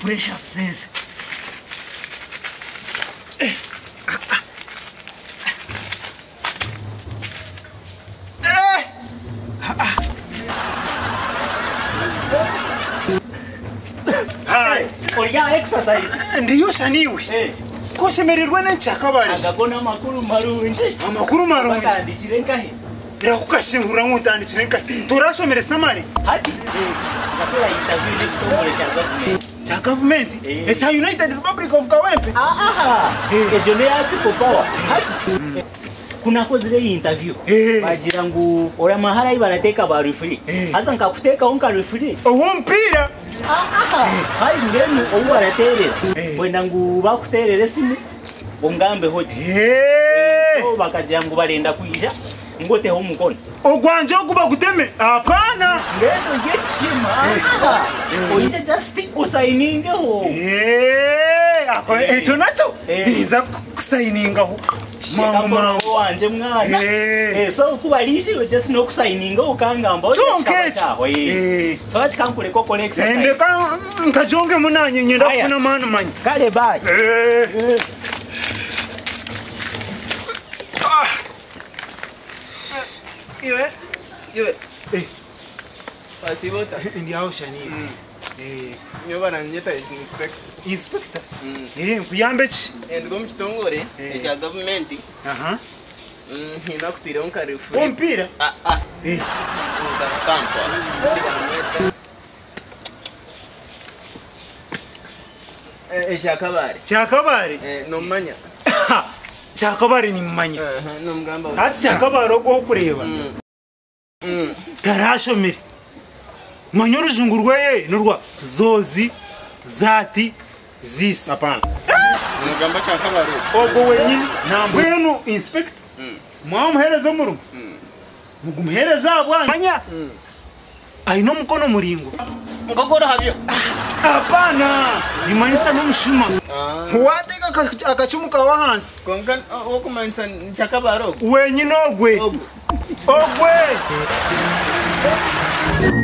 pressure sense. Oya exercise. Ndiyo shaniwe. Kosemererwa n'Sheka Agabona makuru marungi. Amakuru marungi. Bakandikire nkahe? Birakukashingura nk'utandikire nkahe. Turashomere samari. Hati. Nakora interview next time cha government. Cha United Republic of Kawempe. Ejo ne people power. Hati. Kuna kozire interview. Bagira ngo ora mahara ibarateka ba referee. Haza nkakuteka onka referee. Uwo mpira. Hari ngenu owo baraterera. Wenda ngo bakuterere simu. Ongambe hoti. So bakagira ngo barenda kuyija. Ngote ho mukono. Ogwanje okuba guteme. Hapana. Ngendo ngechima. Oyije just usayininge ho. Ako echo nacho. Biza kusayininga ho. Sheka Mpola wanje mwana. So kubalishwe just no kusayininga ukangamba chonke. So ati kankule koko exercise. Ende nkajonge munanye nyenda kufuna manu manyi. Kale bye. Iwe. Pasibota. Ndiyo shani. Nyoba na nyeta inspector. Nkuyambe ki? Ndigo mchitongore echa government. Hina kutira onka referee. Ompira? Ndastampa. Sheka Mpola. No manya. Sheka Mpola ni mmanya. No mgamba. Ati Sheka Mpola okureba. Tarashomere. Manyoro zungurwe nurwa zozi zati zisi. Hapana. Mugamba Sheka Mpola. Ogo wenyi nambwenu inspector. Mwamuhereza murumu. Mugumuhereza abwanya. Aino mukono muringo. Ngokora habyo. Hapana. Ni manisa n'umushuma. Wateka akachumuka wahansi. Konkan okumanisa Sheka Mpola. Wenyi nogwe. Ogwe.